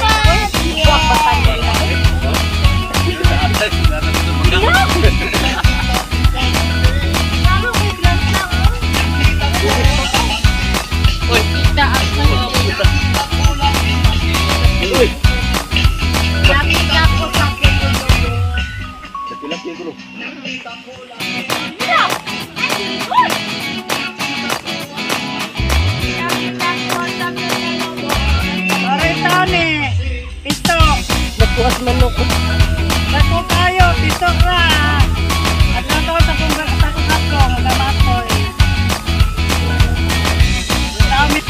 Bukas manok. Bako tayo, dito ra. At nato sa kung kakatong na bakoy. Damit.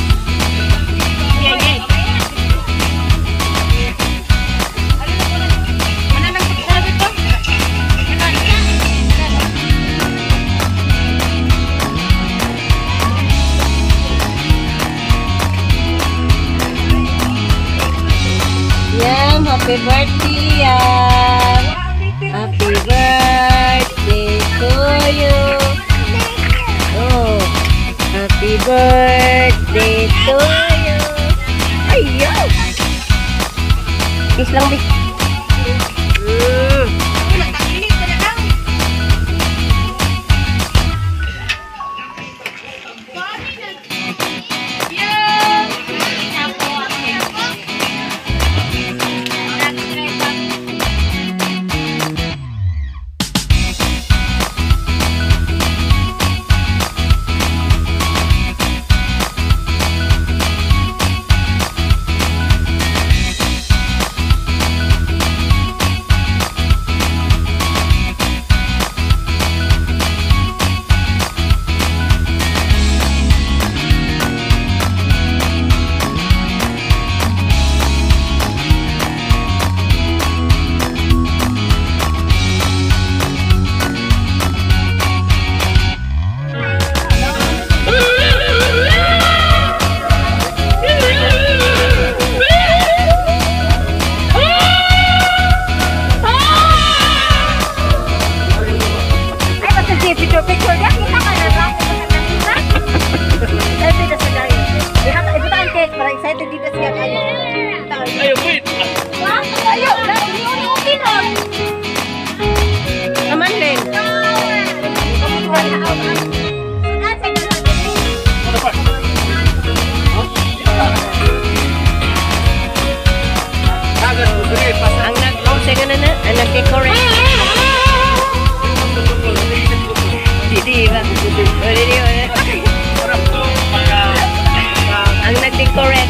Mana nang pagsabi ko? Yam, happy birthday, Yam. Happy birthday to you. Oh, happy birthday to you. Ayaw. Kiss lang, Bi. Picture dia kita kan ada saya tidak sedar lihat itu kan cake barang saya tidak siap ayo wait. ayo aman Len ang nag-ausay na ang nag-decorate ang nag-decorate.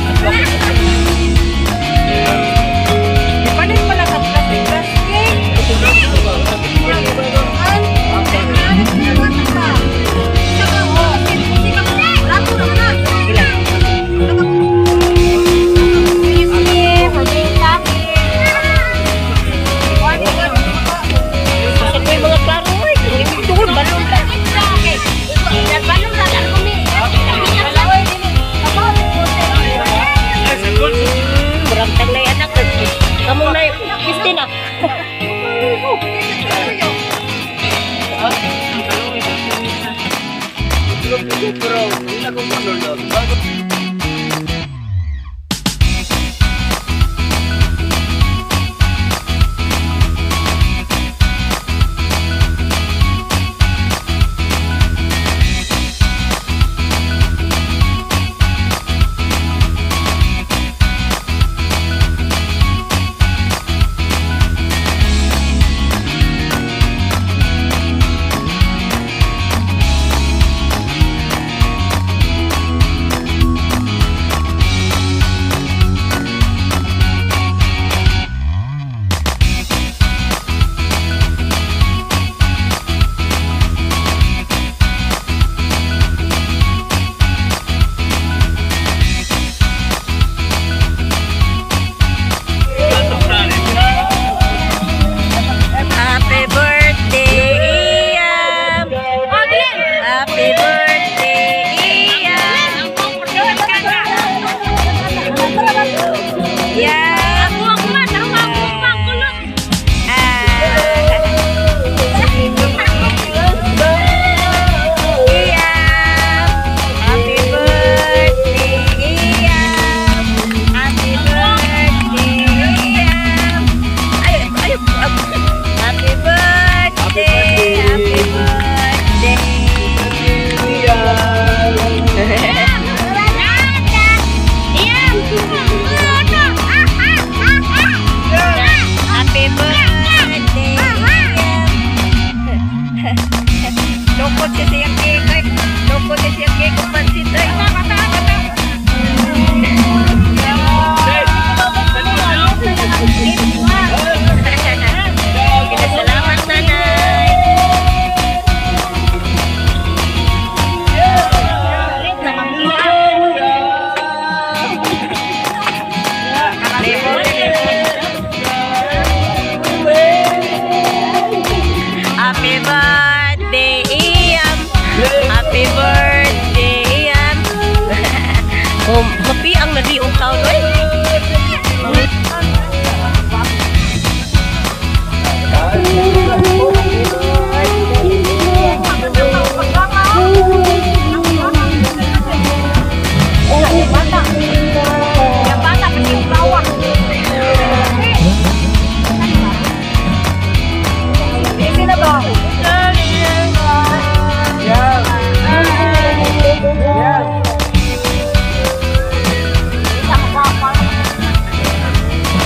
Panin pala ka plastic basket.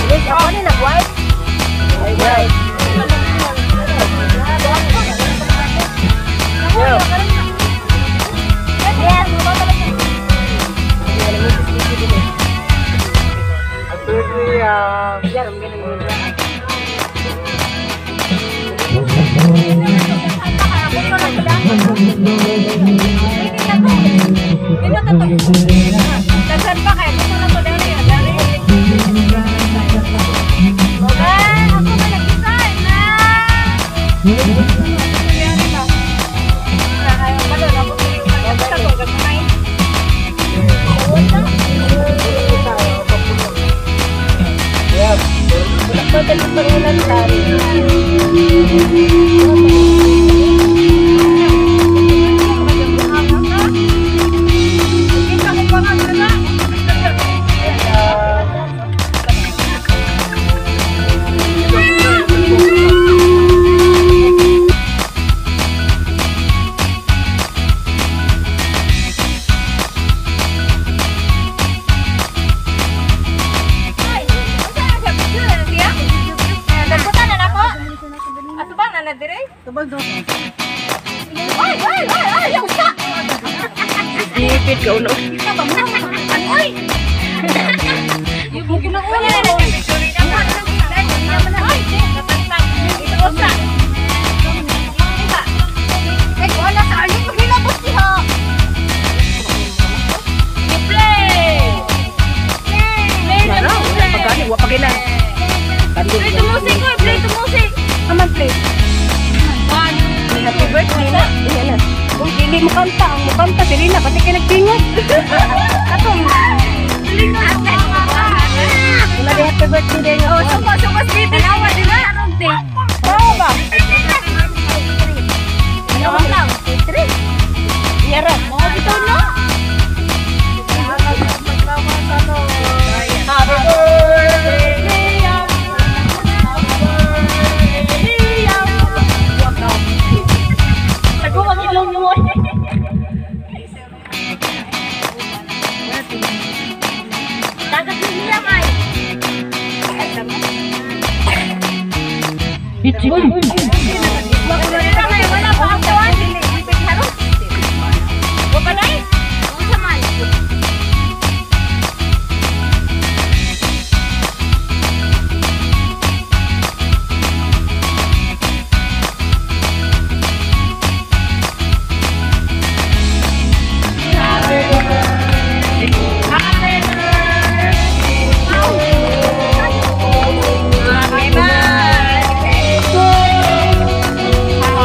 Yes, ako na nag-white. White. Dagan pa kayo, gusto na to dari ya, dari. Ako malagkisan na. Yan ba? Kayo pa doon, ako sa to, gagmay. Yep. Pagdating pangulan tayo. Dipit ka uno. Ay! Yung mungkin na ulo. Play to music ko, play to music. Aman play. Happy birthday na. Yan na. Uy, hindi mo kanta. Ang mo kanta, sili na. Pati ka nagtingog. Ako. Wala di happy birthday din. Oh, suko, dito. Tanawa, di ba? Oo ba? Ano lang? Yara. Oh, ito no? Happy birthday. Wala pa ang tawag. Huwag ka na eh. Huwag sa man. Happy birthday.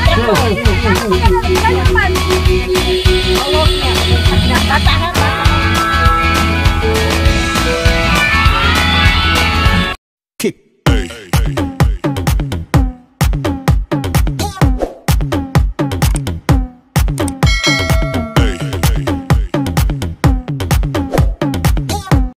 Batahan